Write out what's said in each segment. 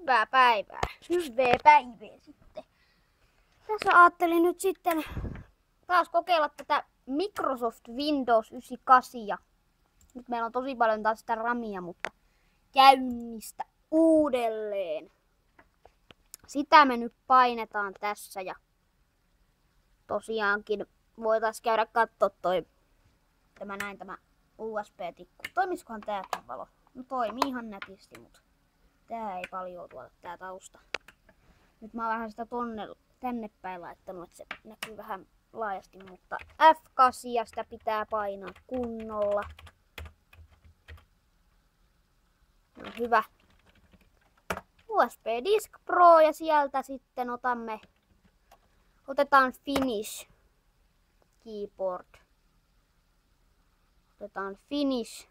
Hyvää päivää. Hyvää päivää sitten. Tässä ajattelin nyt sitten taas kokeilla tätä Microsoft Windows 98. Nyt meillä on tosi paljon taas sitä ramia, mutta käynnistä uudelleen. Sitä me nyt painetaan tässä ja tosiaankin voitaisiin käydä katsoa tämä USB-tikku. Toimisikohan tääkin valo? No toimii ihan nätisti, mutta tää ei paljon tuota tää tausta. Nyt mä oon vähän sitä tänne päin laittanut, että se näkyy vähän laajasti, mutta F8 sitä pitää painaa kunnolla. No hyvä. USB Disk Pro ja sieltä sitten otetaan Finish Keyboard. Otetaan Finish.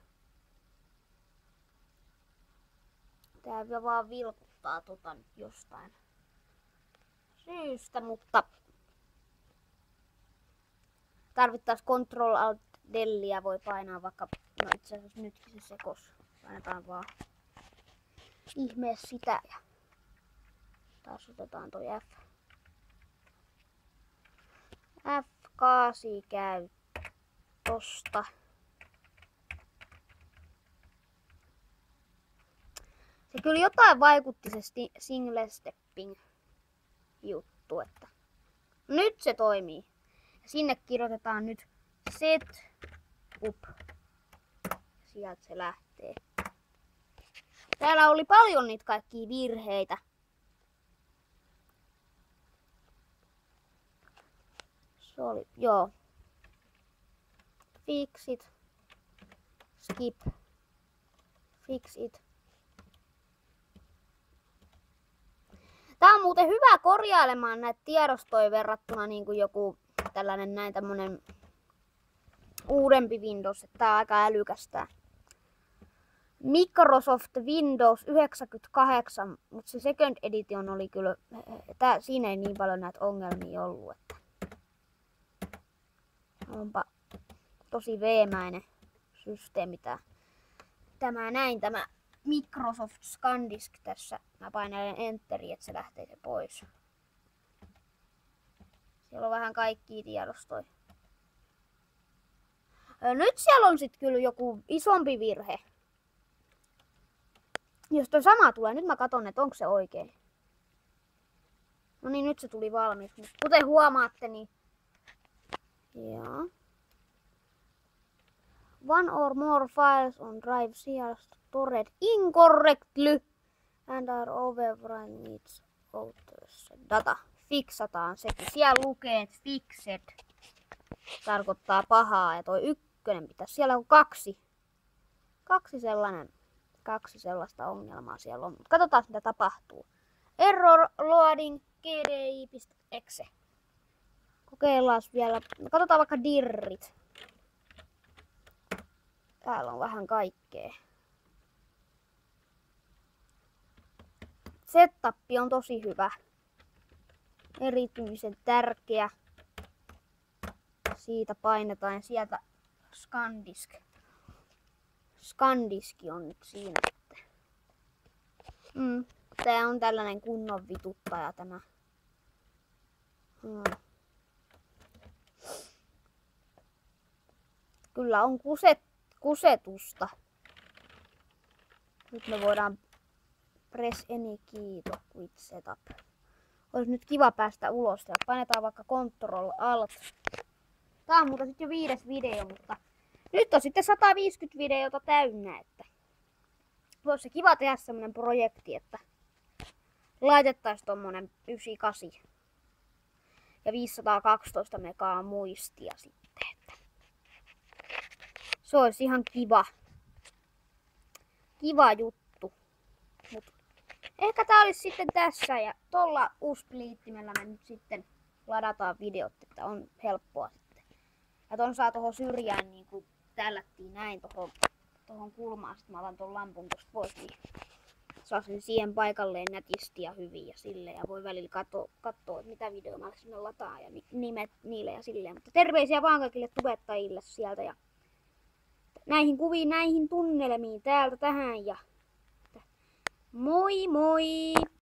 Tää vaan vilkuttaa jostain syystä, mutta tarvittaisiin Ctrl Alt Dellia voi painaa vaikka, no itse asiassa nytkin se sekos. Painetaan vaan ihmee sitä ja taas otetaan toi F8 käy tosta. Se kyllä jotain vaikutti se single stepping juttu, että nyt se toimii. Ja sinne kirjoitetaan nyt set up. Sieltä se lähtee. Täällä oli paljon niitä kaikkia virheitä. Se oli, joo. Fix it. Skip. Fix it. Tää on muuten hyvä korjailemaan näitä tiedostoja verrattuna niin kuin joku tämmönen uudempi Windows, että tää on aika älykästä. Microsoft Windows 98, mutta se Second Edition oli kyllä, siinä ei niin paljon näitä ongelmia ollut, että onpa tosi veemäinen systeemi tämä Microsoft ScanDisk tässä. Mä painelen Enteriä, että se lähtee se pois. Siellä on vähän kaikkia tiedostoja. Nyt siellä on sitten kyllä joku isompi virhe. Jos toi sama tulee, nyt mä katon, että onko se oikein. No niin, nyt se tuli valmiiksi. Kuten huomaatte, niin joo. One or more files on drive here stored incorrectly and are overwritten needs authors data. Fiksataan sekin. Siellä lukee, että fixed tarkoittaa pahaa ja toi ykkönen pitäisi. Siellä on kaksi sellaista ongelmaa siellä on. Katsotaan mitä tapahtuu. Error loading gdi.exe. Kokeillaan vielä. Katsotaan vaikka dirrit. Täällä on vähän kaikkea. Setup on tosi hyvä. Erityisen tärkeä. Siitä painetaan ja sieltä ScanDisk. ScanDisk on nyt siinä. Tää on tällainen kunnon vituttaja tämä. Kyllä on kusetusta. Nyt me voidaan press any key to quit setup. Olisi nyt kiva päästä ulos ja painetaan vaikka Ctrl Alt. Tää on muuten sitten jo 5. video, mutta nyt on sitten 150 videota täynnä, että olisi se kiva tehdä semmonen projekti, että laitettaisiin tommonen 98 ja 512 megaa muistia sitten, että se olisi ihan kiva juttu. Mut ehkä tää olisi sitten tässä ja tuolla USB-liittimellä me nyt sitten ladataan videot, että on helppoa sitten. Ja ton saa tohon syrjään niin kuin tällättiin näin tohon kulmaan. Sitten mä otan ton lampun tosta pois, niin saa sen siihen paikalleen nätisti ja hyvin ja silleen. Ja voi välillä katsoa, että mitä videoa mä sinne lataan ja nimet niille ja silleen. Mutta terveisiä vaan kaikille tubettajille sieltä ja näihin kuviin, näihin tunnelmiin täältä tähän ja Moi moi!